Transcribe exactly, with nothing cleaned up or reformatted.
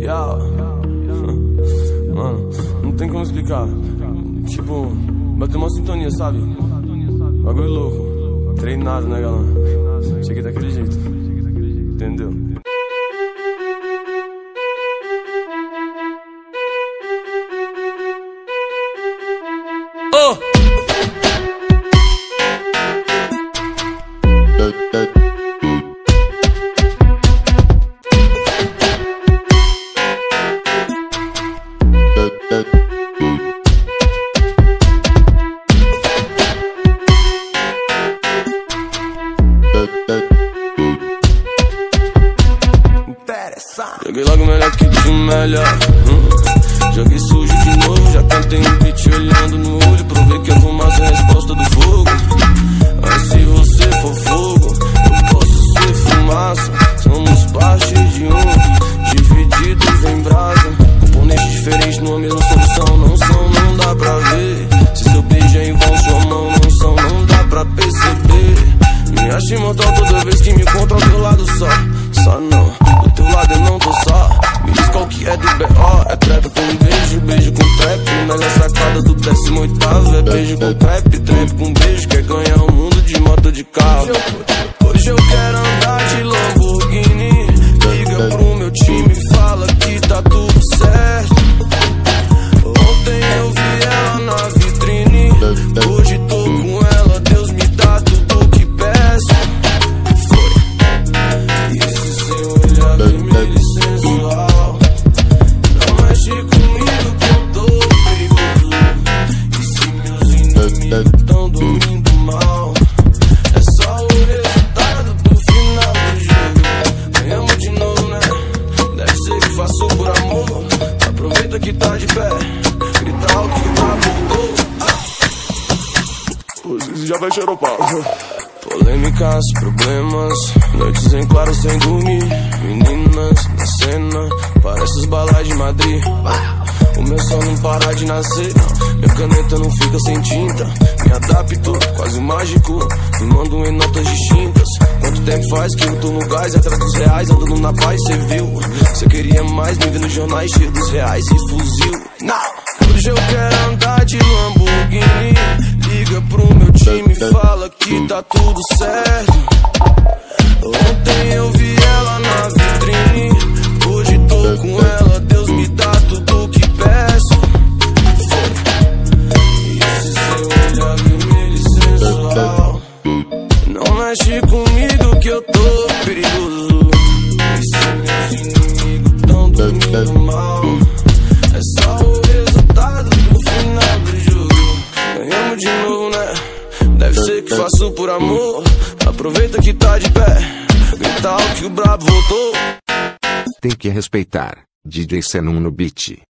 Yeah. Mano, não tem como explicar. Tipo, bateu uma sintonia, sabe? Bagulho louco. Treinado, né, galera? Cheguei daquele jeito. Entendeu? Oh! Joguei logo melhor que tu melhor. hum. Joguei sujo de novo, já cantei um beat olhando no olho. Provei que a fumaça é a resposta do fogo. Mas se você for fogo, eu posso ser fumaça. Somos parte de um, divididos em brasa. Componentes diferentes numa mesma solução. Não são, não dá pra ver. Se seu beijo é em vão, sua mão não são, não dá pra perceber. Me acho imortal toda vez que me encontro ao teu lado só. Só não, do teu lado eu não tô só. Me diz qual que é do B O. É trap com beijo, beijo com trap. Mas a sacada do décimo oitavo é beijo com trap. Trap com beijo, quer ganhar o mundo de moto de carro. Hoje eu quero andar de Lamborghini. Liga pro meu time e fala que tá tudo certo. Ontem eu vi ela na vitrine, hoje tô com ela. Deus me dá tudo que peço. Sensual, não mexe comigo que eu tô perigoso. E se meus inimigos tão dormindo mal, é só o resultado do final do jogo. Ganhamos de novo, né? Deve ser que faço por amor. Aproveita que tá de pé, grita alto que o brabo voltou. Você já vai xeropar. Polêmicas, problemas, noites em claro sem dormir. Meninas na cena, parece os balais de Madrid. O meu sol não para de nascer, minha caneta não fica sem tinta. Me adapto, quase mágico, me mando em notas distintas. Quanto tempo faz que eu tô no gás, atrás dos reais, andando na paz, cê viu? Cê queria mais, me vê nos jornais cheio dos reais e fuzil. Não! Hoje eu quero andar de Lamborghini. Liga pro meu time e fala que tá tudo certo. Ontem eu vi ela na vitrine, hoje tô com ela. Deus me dá tudo que peço. E esse seu olhar vermelho e sensual, não mexe comigo que eu tô perigoso. E se meus inimigos tão dormindo mal, é só o resultado do final do jogo. Ganhamos de novo, né? Deve ser que faço por amor. Aproveita que tá de pé, grita alto que o brabo voltou. Tem que respeitar, D J Senum no beat.